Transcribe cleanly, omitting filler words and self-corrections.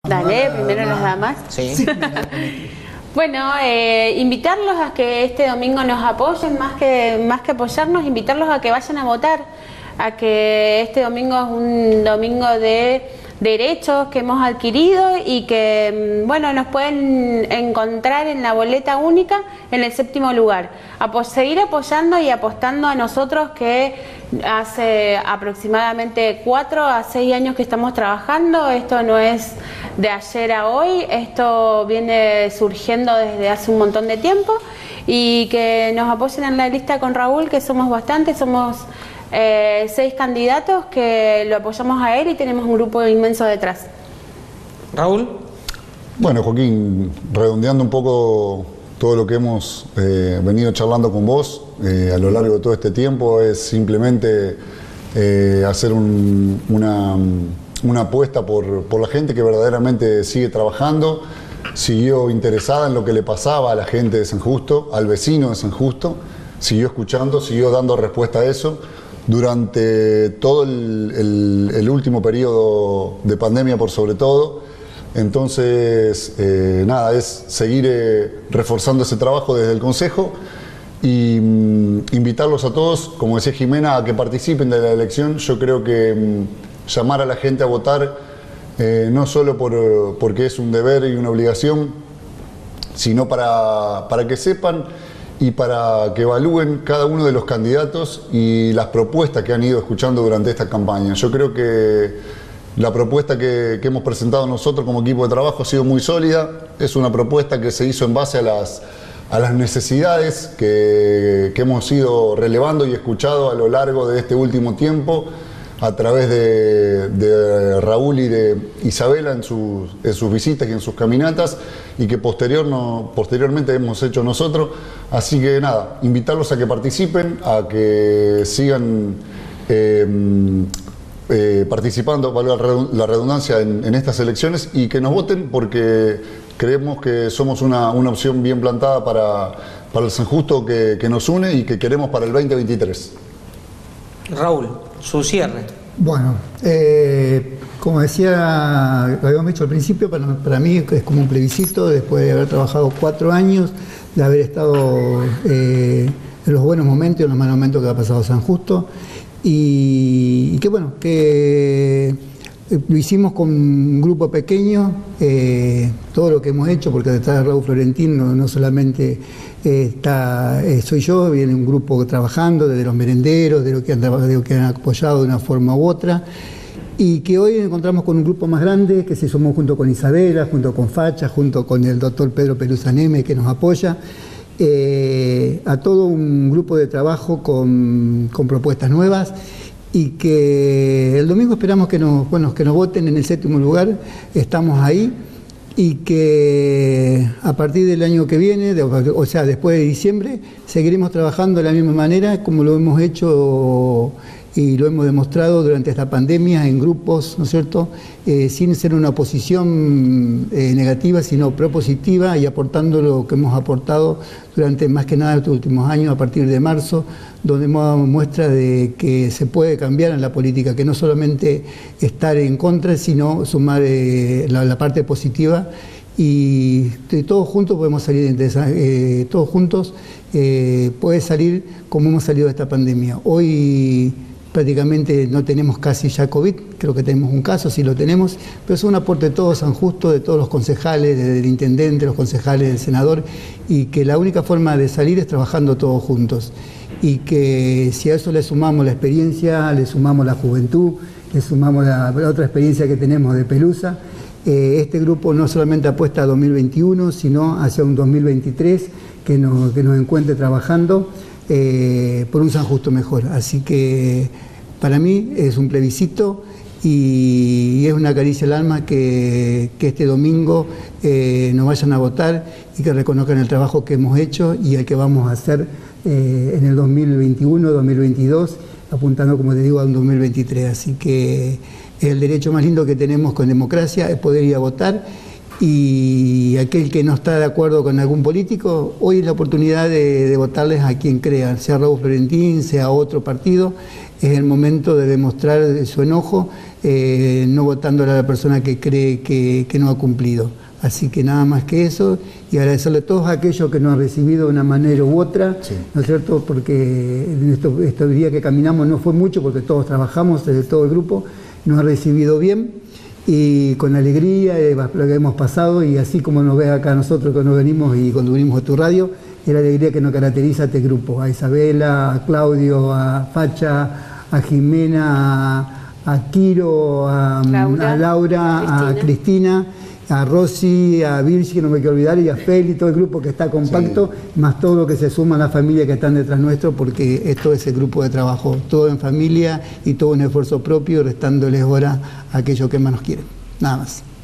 Dale, primero las damas. Sí. Bueno, invitarlos a que este domingo nos apoyen, más que apoyarnos, invitarlos a que vayan a votar, a que este domingo es un domingo de derechos que hemos adquirido y que, bueno, nos pueden encontrar en la boleta única en el 7º lugar. Seguir apoyando y apostando a nosotros, que hace aproximadamente 4 a 6 años que estamos trabajando. Esto no es de ayer a hoy, esto viene surgiendo desde hace un montón de tiempo, y que nos apoyen en la lista con Raúl, que somos bastantes, somos 6 candidatos que lo apoyamos a él y tenemos un grupo inmenso detrás. Raúl. Bueno, Joaquín, redondeando un poco todo lo que hemos venido charlando con vos a lo largo de todo este tiempo, es simplemente hacer una apuesta por la gente que verdaderamente sigue trabajando, siguió interesada en lo que le pasaba a la gente de San Justo, al vecino de San Justo, siguió escuchando, siguió dando respuesta a eso durante todo el último periodo de pandemia, por sobre todo. Entonces, nada, es seguir reforzando ese trabajo desde el Consejo y invitarlos a todos, como decía Jimena, a que participen de la elección. Yo creo que llamar a la gente a votar, no solo porque es un deber y una obligación, sino para que sepan y para que evalúen cada uno de los candidatos y las propuestas que han ido escuchando durante esta campaña. Yo creo que la propuesta que hemos presentado nosotros como equipo de trabajo ha sido muy sólida. Es una propuesta que se hizo en base a las necesidades que hemos ido relevando y escuchado a lo largo de este último tiempo, a través de Raúl y de Isabela en sus visitas y en sus caminatas, y que posteriormente hemos hecho nosotros. Así que nada, invitarlos a que participen, a que sigan participando, valga la redundancia, en estas elecciones, y que nos voten, porque creemos que somos una opción bien plantada para el San Justo que nos une y que queremos para el 2023. Raúl, su cierre. Bueno, como decía, lo habíamos dicho al principio, para mí es como un plebiscito, después de haber trabajado 4 años, de haber estado en los buenos momentos y en los malos momentos que ha pasado San Justo, y que bueno, que lo hicimos con un grupo pequeño, todo lo que hemos hecho, porque detrás de Raúl Florentín no solamente soy yo, viene un grupo trabajando, desde los merenderos, de lo que han apoyado de una forma u otra, y que hoy nos encontramos con un grupo más grande que se sumó junto con Isabela, junto con Facha, junto con el doctor Pedro Pelusa Neme, que nos apoya, a todo un grupo de trabajo con propuestas nuevas, y que el domingo esperamos que nos voten en el 7º lugar. Estamos ahí, y que a partir del año que viene, o sea, después de diciembre, seguiremos trabajando de la misma manera como lo hemos hecho y lo hemos demostrado durante esta pandemia, en grupos, ¿no es cierto?, sin ser una oposición negativa, sino propositiva, y aportando lo que hemos aportado durante más que nada estos últimos años, a partir de marzo, donde hemos dado muestra de que se puede cambiar en la política, que no solamente estar en contra, sino sumar la parte positiva, y todos juntos podemos salir, todos juntos puede salir como hemos salido de esta pandemia. Hoy prácticamente no tenemos casi ya COVID, creo que tenemos un caso, sí lo tenemos, pero es un aporte de todo San Justo, de todos los concejales, desde el intendente, los concejales, del senador, y que la única forma de salir es trabajando todos juntos. Y que si a eso le sumamos la experiencia, le sumamos la juventud, le sumamos la otra experiencia que tenemos de Pelusa, este grupo no solamente apuesta a 2021, sino hacia un 2023 que nos encuentre trabajando por un San Justo mejor. Así que para mí es un plebiscito y es una caricia al alma que este domingo nos vayan a votar y que reconozcan el trabajo que hemos hecho y el que vamos a hacer en el 2021, 2022, apuntando, como te digo, a un 2023. Así que el derecho más lindo que tenemos con democracia es poder ir a votar, y aquel que no está de acuerdo con algún político, hoy es la oportunidad de votarles a quien crean, sea Raúl Florentín, sea otro partido. Es el momento de demostrar su enojo, no votándole a la persona que cree que no ha cumplido. Así que nada más que eso, y agradecerle a todos aquellos que nos han recibido de una manera u otra, sí, ¿no es cierto? Porque en estos días que caminamos no fue mucho, porque todos trabajamos, desde todo el grupo, nos ha recibido bien y con alegría lo que hemos pasado, y así como nos ves acá nosotros cuando venimos y cuando venimos a tu radio, es la alegría que nos caracteriza a este grupo, a Isabela, a Claudio, a Facha, a Jimena, a Kiro, a Laura, a Cristina, a Rosy, a Virgi, que no me quiero olvidar, y a Feli, todo el grupo que está compacto, sí, más todo lo que se suma a la familia que están detrás nuestro, porque esto es el grupo de trabajo, todo en familia y todo en esfuerzo propio, restándoles horas a aquellos que más nos quieren. Nada más.